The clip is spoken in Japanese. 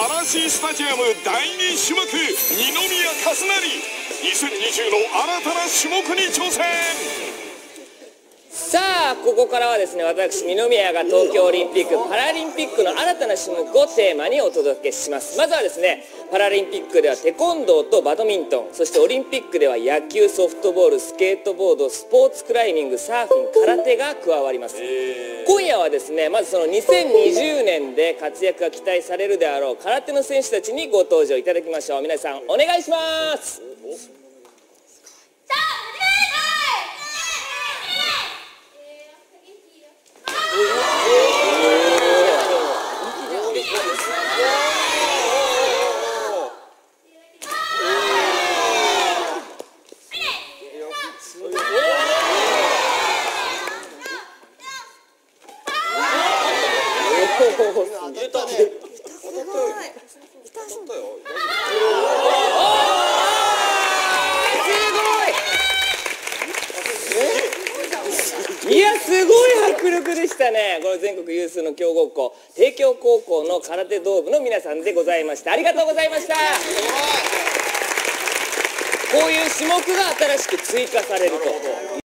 嵐スタジアム第2種目、二宮和也2020の新たな種目に挑戦。 さあここからはですね、私二宮が東京オリンピック・パラリンピックの新たな種目をテーマにお届けします。まずはですね、パラリンピックではテコンドーとバドミントン、そしてオリンピックでは野球、ソフトボール、スケートボード、スポーツクライミング、サーフィン、空手が加わります。今夜はですね、まずその2020年で活躍が期待されるであろう空手の選手たちにご登場いただきましょう。皆さんお願いします。いや、すごい迫力でしたね。これ全国有数の強豪校帝京高校の空手道部の皆さんでございました。ありがとうございました。こういう種目が新しく追加されると